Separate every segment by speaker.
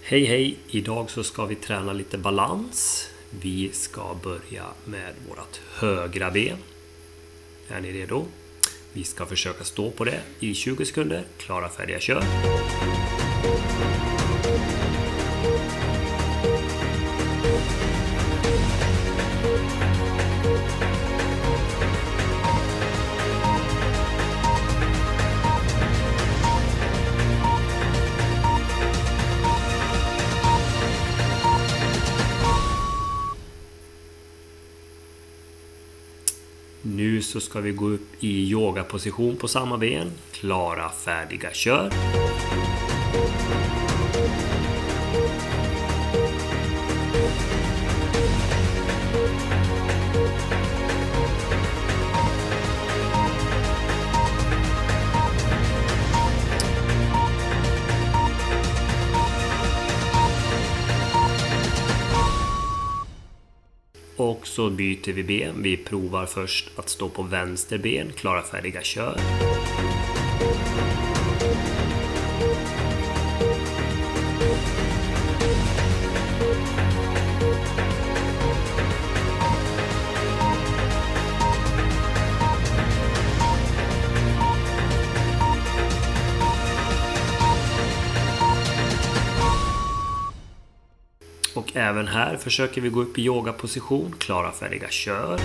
Speaker 1: Hej hej! Idag så ska vi träna lite balans. Vi ska börja med vårt högra ben. Är ni redo? Vi ska försöka stå på det i 20 sekunder. Klara, färdiga, kör! Nu så ska vi gå upp i yogaposition på samma ben. Klara, färdiga, kör! Och så byter vi ben. Vi provar först att stå på vänster ben. Klara, färdiga, kör! Och även här försöker vi gå upp i yogaposition. Klara, färdiga, kör!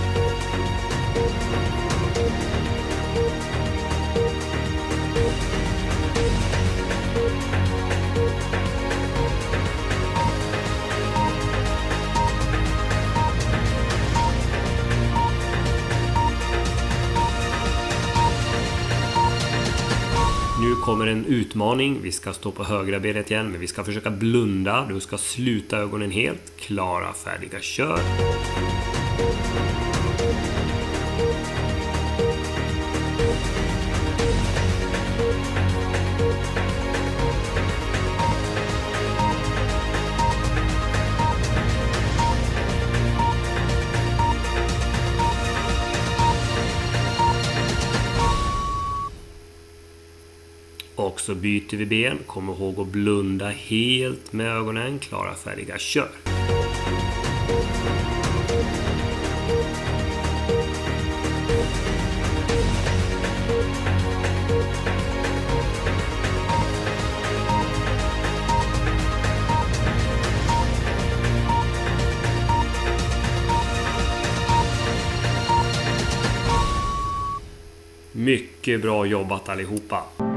Speaker 1: Nu kommer en utmaning. Vi ska stå på högra benet igen, men vi ska försöka blunda. Du ska sluta ögonen helt. Klara, färdiga, kör! Och så byter vi ben. Kom ihåg att blunda helt med ögonen. Klara, färdiga, kör! Mycket bra jobbat allihopa!